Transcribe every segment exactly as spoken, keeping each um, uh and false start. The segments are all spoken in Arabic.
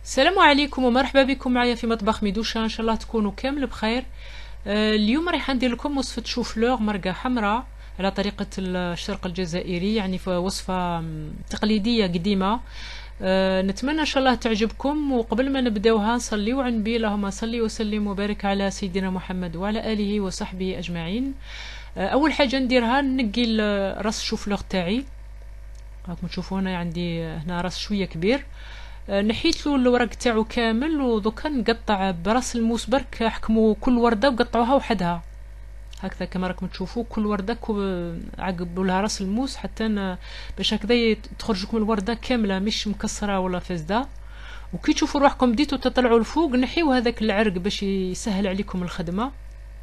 السلام عليكم ومرحبا بكم معايا في مطبخ ميدوشا. ان شاء الله تكونوا كامل بخير. آه، اليوم راح ندير لكم وصفه شوفلور مرقه حمراء على طريقه الشرق الجزائري، يعني في وصفه مم، تقليديه قديمه. آه، نتمنى ان شاء الله تعجبكم. وقبل ما نبداوها نصليو على النبي، اللهم صل وسلم وبارك على سيدنا محمد وعلى اله وصحبه اجمعين. آه، اول حاجه نديرها نقي ال- راس الشوفلور تاعي. راكم تشوفوا هنا عندي هنا راس شويه كبير. آه، نحيت له الورق تاعو كامل، ودوكا نقطع براس الموس برك. حكموا كل ورده وقطعوها وحدها هكذا كما راكم تشوفوا. كل ورده كو- عقبوا لها راس الموس حتى ن- باش هكذا يت- تخرج لكم الورده كامله مش مكسره ولا فاسده. وكي تشوفوا روحكم بديتوا تطلعوا الفوق نحيو هذاك العرق باش يسهل عليكم الخدمه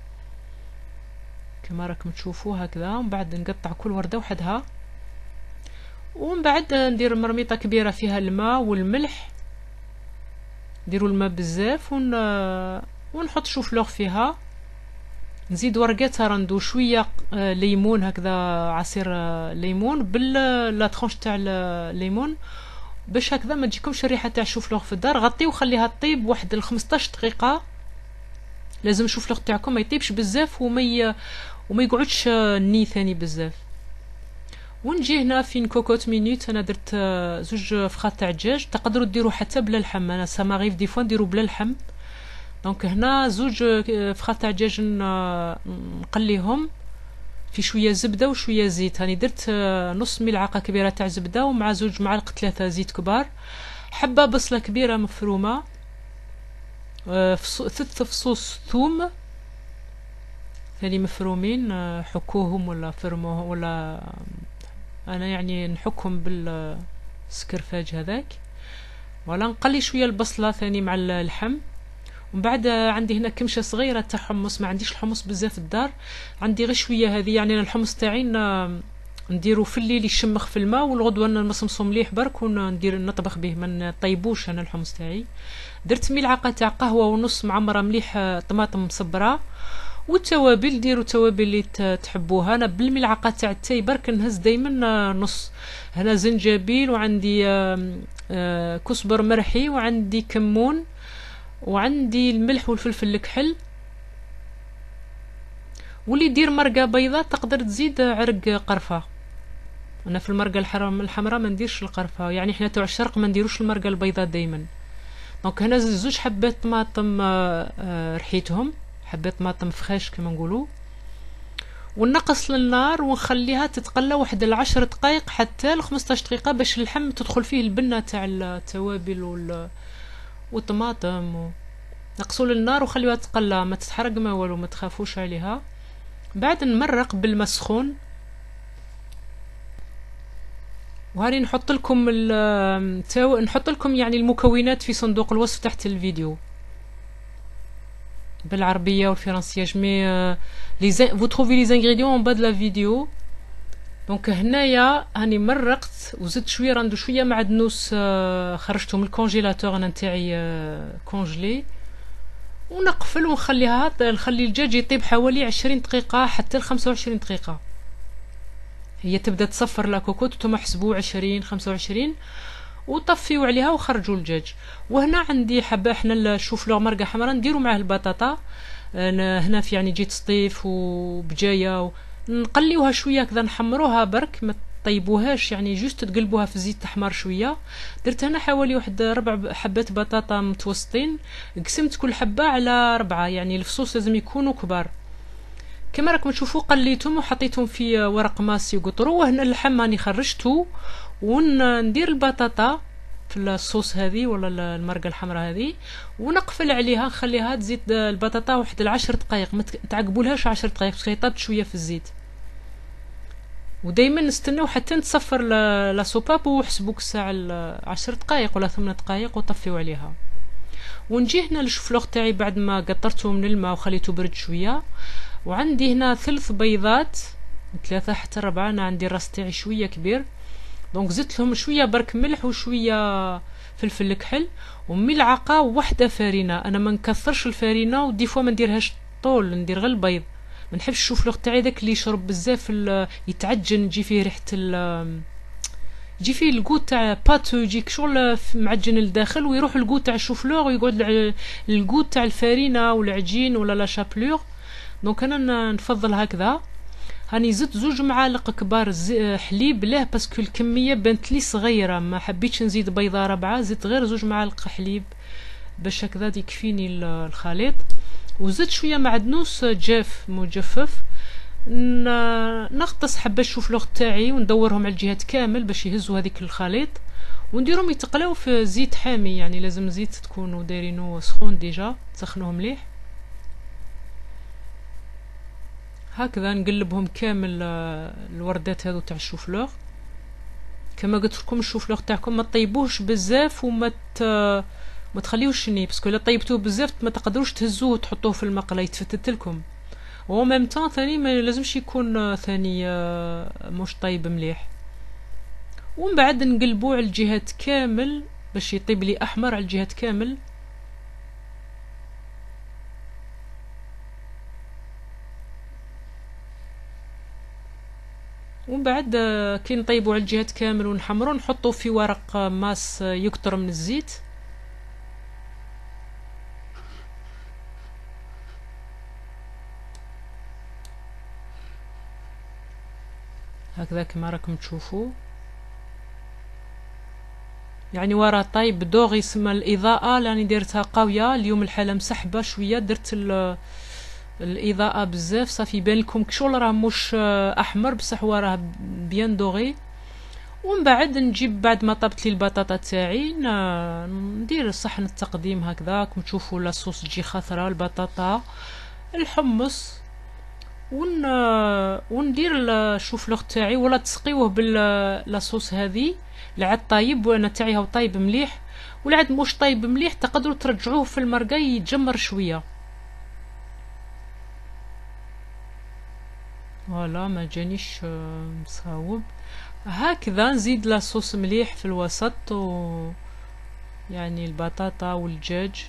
كما راكم تشوفوا هكذا. ومن بعد نقطع كل ورده وحدها، ومن بعد ندير مرميطه كبيره فيها الماء والملح. نديروا الماء بزاف ون... ونحط شوفلوغ فيها. نزيد ورقات رندو شويه آه، ليمون هكذا، عصير آه، ليمون بال لا ترونش تاع الليمون باش هكذا ما تجيكمش الريحه تاع الشوفلوغ في الدار. غطيه وخليها طيب واحد ال خمسطاش دقيقه. لازم الشوفلوغ تاعكم ما يطيبش بزاف وما ي... وما يقعدش آه، ني ثاني بزاف. ونجي هنا فين كوكوت مينوت. انا درت آه، زوج فخات تاع الدجاج. تقدروا ديروا حتى بلا لحم، انا ساماريف دي فوا نديروا بلا لحم. دونك هنا زوج آه، فخات تاع الدجاج ن- نقليهم في شويه زبده وشويه زيت. هاني درت آه، نص ملعقه كبيره تاع زبده ومع زوج معالق ثلاثه زيت كبار. حبه بصله كبيره مفرومه. آه، فص- ثلاث فصوص ثوم ثاني مفرومين. آه، حكوهم ولا فرموهم ولا انا يعني نحكهم بالسكرفاج هذاك. ولا نقلي شويه البصله ثاني مع اللحم. ومن بعد عندي هنا كمشه صغيره تاع حمص. ما عنديش الحمص بزاف في الدار، عندي غير شويه هذه. يعني أنا الحمص تاعي ن- نديرو في الليل يشمخ في الماء، والغدوه نمصمصو مليح برك وندير نطبخ به، ما نطيبوش انا الحمص تاعي. درت ملعقه تاع قهوه ونص معمره مليح آه، طماطم مصبره. والتوابل ديروا التوابل اللي ت- تحبوها. انا بالملعقه تاع التاي برك نهز دايما آه، نص. هنا زنجبيل وعندي آم، آه، كزبر مرحي وعندي كمون وعندي الملح والفلفل الكحل. واللي يدير مرقه بيضاء تقدر تزيد عرق قرفه. انا في المرقه الحرام الحمراء ما نديرش القرفه، يعني احنا تاع الشرق ما نديروش المرقه البيضاء دايما. دونك هنا زوج حبات طماطم آه، آه، رحيتهم، حبات طماطم فخاش كما نقولوا. ونقص للنار ونخليها تتقلى واحد العشر دقائق حتى لخمسطاش دقيقه باش اللحم تدخل فيه البنه تاع التوابل وال- والطماطم و... نقصوا للنار وخليوها تقلى، ما تتحرق ما والو، ما تخافوش عليها. بعد نمرق بالماء سخون. وهاني نحط لكم ال- تاو... نحط لكم يعني المكونات في صندوق الوصف تحت الفيديو بالعربيه والفرنسيه. جمي لي زين vous trouvez les ingrédients en bas de la vidéo. دونك هنايا هاني مرقت وزدت شويه راندو شويه معدنوس آه، خرجته من الكونجيلاتور انا نتاعي آه، كونجلي. ونقفل ونخليها نخلي الدجاج يطيب حوالي عشرين دقيقه حتى ل خمسة وعشرين دقيقه. هي تبدا تصفر لا كوكوت وتما حسبوا عشرين خمسة وعشرين وطفيوا عليها وخرجوا الدجاج. وهنا عندي حبه احنا الشوفلور مرقه حمراء نديروا معاه البطاطا. أنا هنا في يعني جيت سطيف وبجايه و... نقليوها شويه كذا نحمروها برك، ما طيبوهاش يعني جوست تقلبوها في الزيت تحمر شويه. درت هنا حوالي واحد ربع حبات بطاطا متوسطين، قسمت كل حبه على ربعه، يعني الفصوص لازم يكونوا كبار. كما راكم تشوفوا قليتهم وحطيتهم في ورق ماسي وقطرو. وهنا اللحم راني خرجته وندير البطاطا في الصوص هذه ولا المرقه الحمراء هذه، ونقفل عليها نخليها تزيد البطاطا واحد العشر دقائق. ما تعقبولهاش عشر دقائق باش طابت شويه في الزيت. ودائما نستناو حتى نتصفر لا سوباب وحسبوك الساعه عشر دقائق ولا ثمان دقائق وطفيو عليها. ونجي هنا للشوفلوغ تاعي بعد ما قطرته من الماء وخليته برد شويه. وعندي هنا ثلث بيضات، ثلاثة حتى ربعة. انا عندي الراس تاعي شويه كبير، دونك زدت لهم شويه برك ملح وشويه فلفل الكحل وملعقه واحده فرينه. انا ما نكثرش الفرينه ودي فوا ما نديرهاش طول، ندير غير البيض. ما نحبش الشوفلوغ تاعي داك اللي يشرب بزاف يتعجن، يجي فيه ريحه ال يجي فيه الكو تاع باتو، يجيك شغل معجن لداخل، ويروح الكو تاع الشوفلور، ويقعد الكو تاع الفارينه والعجين ولا لا شابلور. دونك انا نفضل هكذا. هاني زدت زوج معالق كبار حليب، ليه باسكو الكميه بانت لي صغيره، ما حبيتش نزيد بيضه ربعه، زدت غير زوج معالق حليب باش هكذا يكفيني الخليط. وزدت شويه معدنوس جاف مجفف، نغطس حبه الشوفلوغ تاعي وندورهم على الجهات كامل باش يهزوا هذيك الخليط، ونديرهم يتقلاو في زيت حامي، يعني لازم زيت تكونوا دايرينو سخون ديجا، تسخنوه مليح هكذا. نقلبهم كامل الوردات هذو تاع الشوفلوغ. كما قلت لكم الشوفلوغ تاعكم ما طيبوهش بزاف وما ما تخليوش ني، باسكو الا طيبتوه بزاف ما تقدروش تهزوه وتحطوه في المقله يتفتت لكم. و ميم طون ثاني ما لازمش يكون ثاني مش طيب مليح. ومن بعد نقلبوه على الجهات كامل باش يطيب لي احمر على الجهات كامل. ومن بعد كي نطيبوا على الجهات كامل ونحمروا، نحطوا في ورق ماس يكتر من الزيت. هكذا كما راكم تشوفوا، يعني ورا طيب دوغ يسمى الاضاءه لاني درتها قويه اليوم، الحاله مسحبه شويه، درت الاضاءه بزاف صافي يبان لكم كشغل راه مش احمر بصح وراه بيان دوغي. ومن بعد نجيب بعد ما طابت لي البطاطا تاعي ندير صحن التقديم هكذا كم تشوفوا لاصوص تجي خضراء، البطاطا، الحمص، ون وندير الشوفلوغ تاعي ولا تسقيوه باللاصوص هذه لعاد طايب، وانا تاعي هاو طايب مليح. ولعاد مش طايب مليح تقدروا ترجعوه في المرقه يتجمر شويه. فوالا ما جانيش مصاوب. هكذا نزيد لاصوص مليح في الوسط، و يعني البطاطا والدجاج.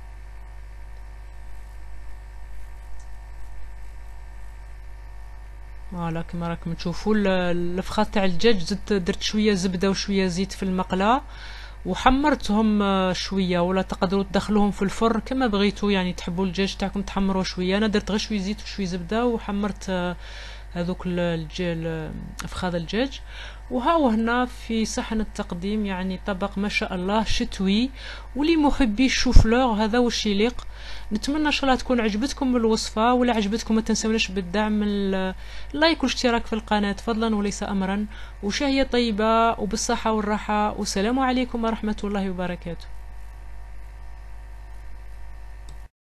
فوالا كما راكم تشوفوا الفخاد تاع الدجاج زدت درت شويه زبده وشويه زيت في المقله وحمرتهم شويه، ولا تقدروا تدخلوهم في الفرن كما بغيتوا، يعني تحبوا الدجاج تاعكم تحمروه شويه. انا درت غير شويه زيت وشويه زبده وحمرت هذوك فخاد الدجاج. وهاو هنا في صحن التقديم، يعني طبق ما شاء الله شتوي، ولي محبي الشوفلور هذا وش يليق. نتمنى ان شاء الله تكون عجبتكم الوصفه، ولا عجبتكم ما تنسوناش بالدعم، اللايك والاشتراك في القناه فضلا وليس امرا. وشهيه طيبه وبالصحه والراحه، والسلام عليكم ورحمه الله وبركاته.